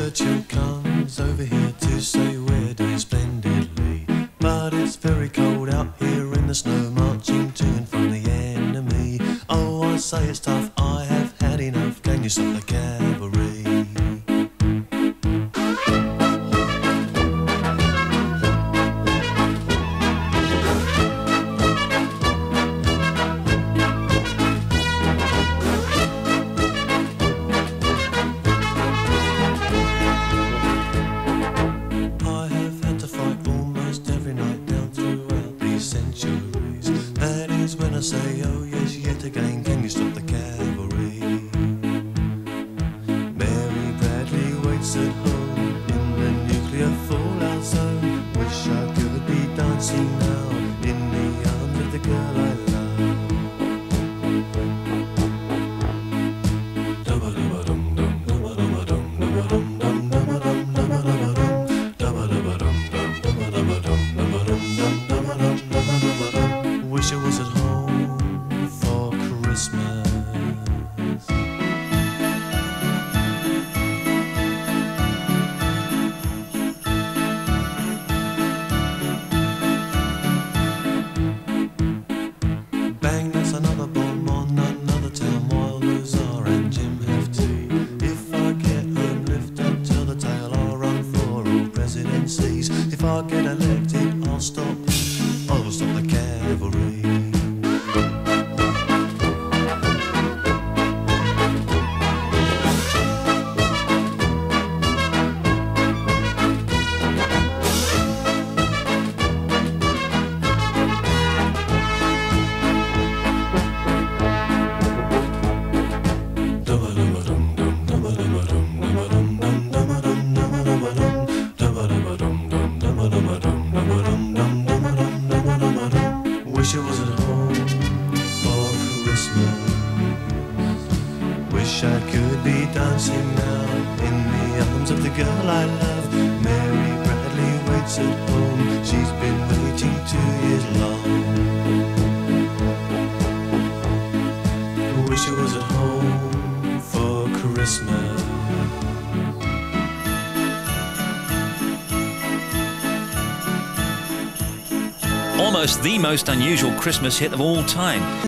Churchill comes over here to say we're doing splendidly, but it's very cold out here in the snow, marching to and from the enemy. Oh, I say it's tough, I have had enough. Can you stop the cavalry? That is when I say, oh yes, yet again, can you stop the cavalry? Mary Bradley waits at home in the nuclear fallout zone. Wish I could be dancing now in the arms of the girl I love. Wish I was at home for Christmas. Bang, that's another bomb on another town while Lazar and Jim have tea. If I get home, lift up till the tail, I'll run for all presidencies. If I get elected, I'll stop the cavalry. Wish I was at home for Christmas. Wish I could be dancing now in the arms of the girl I love. Mary Bradley waits at home. She's been waiting 2 years long. Wish I was at home for Christmas. Almost the most unusual Christmas hit of all time.